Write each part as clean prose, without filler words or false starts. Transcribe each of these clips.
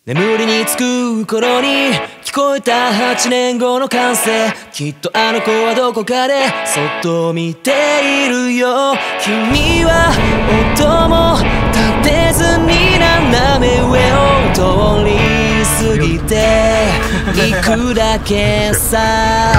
眠りにつく頃に聞こえた8年後の歓声、きっとあの子はどこかでそっと見ているよ。君は音も立てずに斜め上を通り過ぎていくだけさ。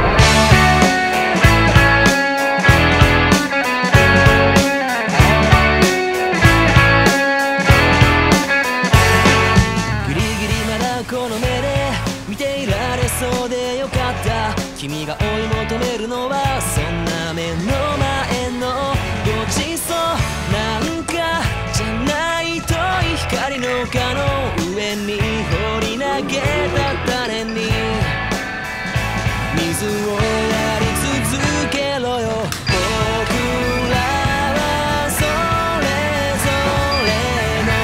君が追い求めるのはそんな目の前のごちそうなんかじゃないと光の丘の上に放り投げた種に水をやり続けろよ。僕らはそれぞれの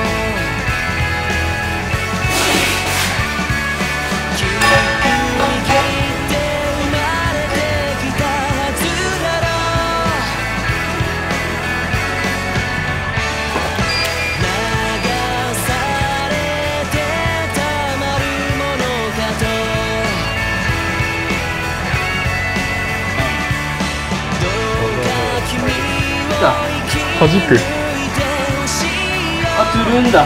はじく。あ、つるんだ。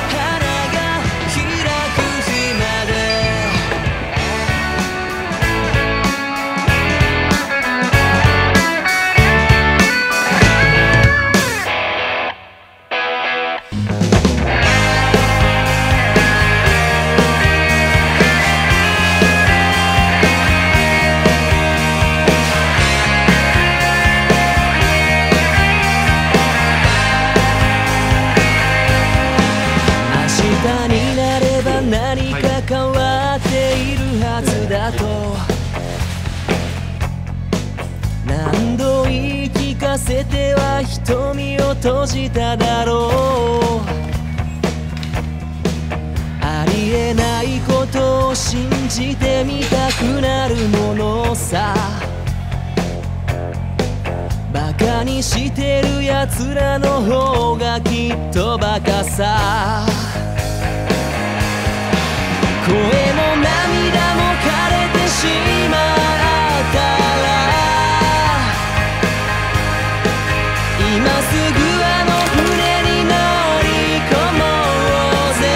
何度言い聞かせては瞳を閉じただろう。ありえないことを信じてみたくなるものさ。バカにしてるやつらの方がきっとバカさ。声も涙も枯れてしまったら今すぐあの船に乗り込もうぜ。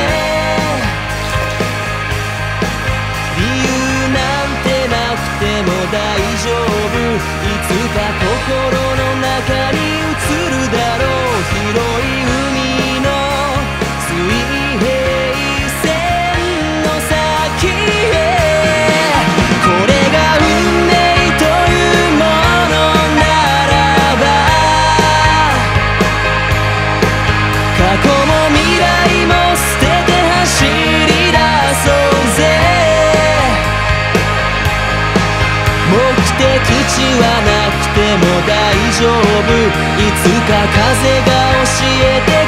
理由なんてなくても大丈夫。いつか心の中に映るだろう。広い海の水平線の先へ。これが運命というものならば過去も未来も捨てて走り出そうぜ。目的地はなくても大丈夫。いつか風が教えて